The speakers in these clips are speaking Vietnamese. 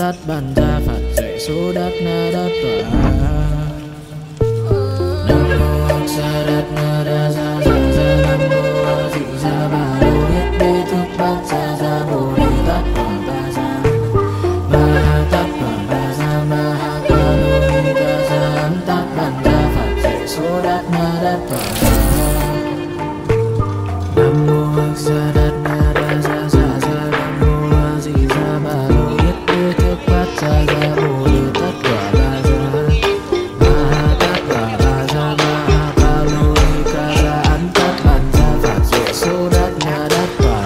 tát ban gia phật dạy số đắc na đát tòa. Nam mô A Sa Đát Na Đa Sa Sa Sa. Nam mô A Di Sa Ba Lô Yết Đế Thức Bát Sa Sa Bồ Đề Tát Tòa Ba Sa Ma Ha Tát Tòa Ba Sa Ma Ha Ca Lô Ni Ca Sa Ấn Tát ban gia phật dạy số đắc na đát tòa. Nam mô A Sa Đát Na Đa Sa Sa Sa. Nam mô A Di Sa Ba Lô Yết Đế Thức Bát Sa Sa Bồ Đề Tát Tòa Ba Sa Ma Ha Tát Tòa Ba Sa Ma Ha Ca Lô Ni Ca Sa Ấn Tát ban gia phật dạy số đắc na đát tòa.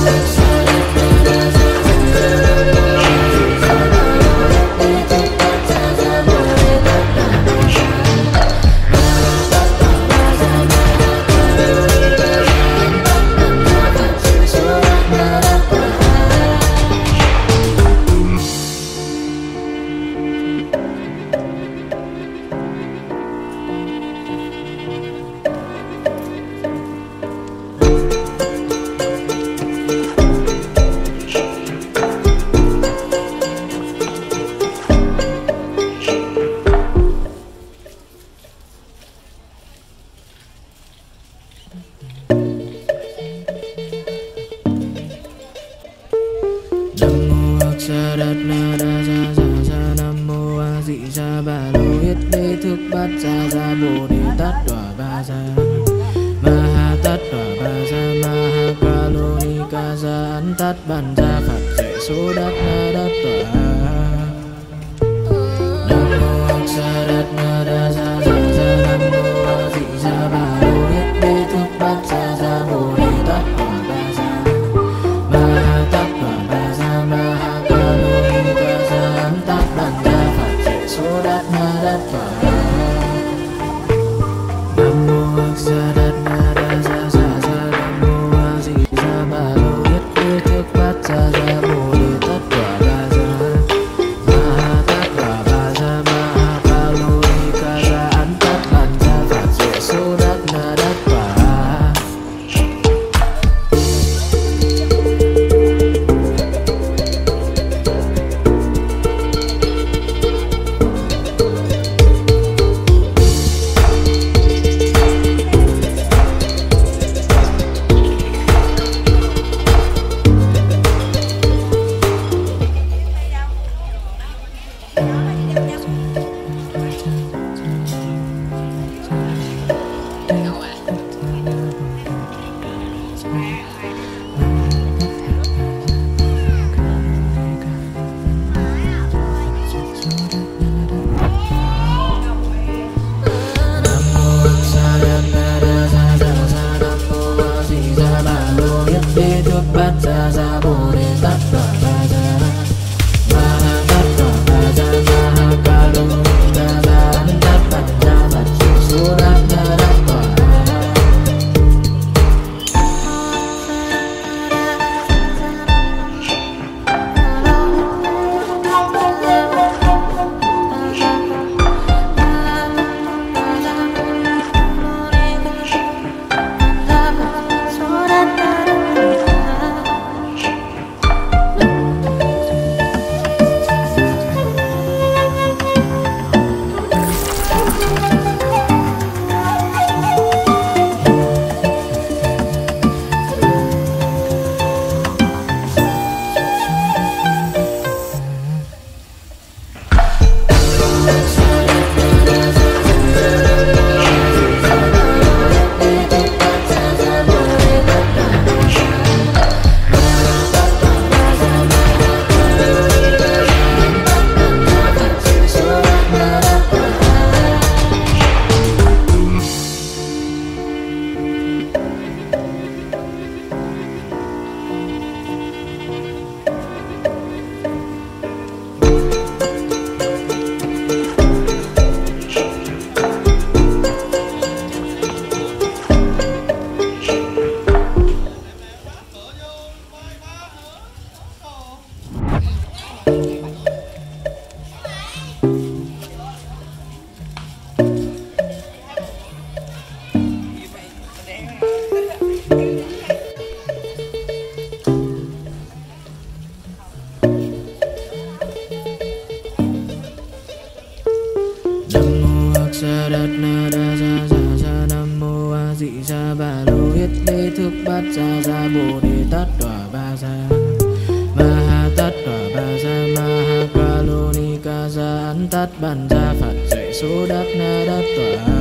sa đát na đa sa sa sa nam mô a di sa ba lô yết đế thức bát sa sa bồ đề tát đọa ba sa ma ha tát đọa ba sa ma ha ca lô ni ca sa ấn tát ban sa phật dạy số đát na đát đọa